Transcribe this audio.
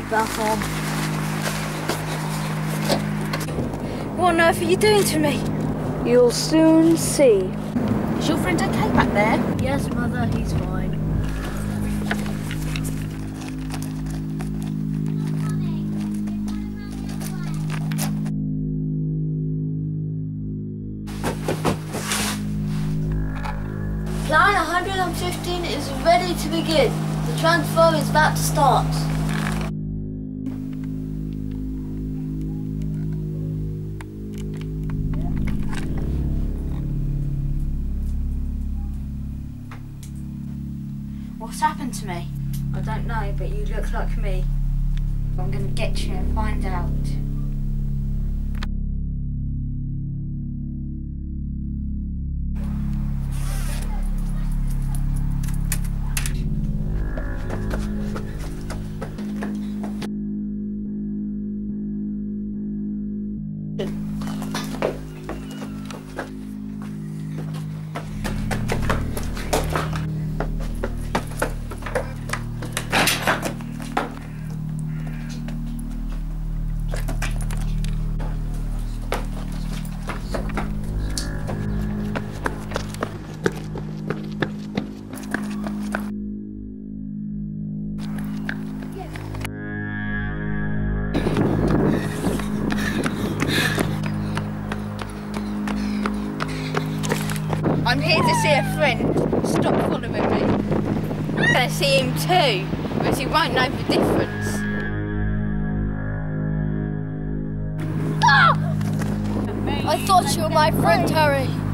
seatbelt on. What on earth are you doing to me? You'll soon see. Is your friend okay back there? Yes, Mother, he's fine. Line 115 is ready to begin. The transfer is about to start. What's happened to me? I don't know, but you look like me. I'm going to get you and find out. I'm here to see a friend. Stop following me. I'm going to see him too, because he won't know the difference. I thought you were my friend, Harry.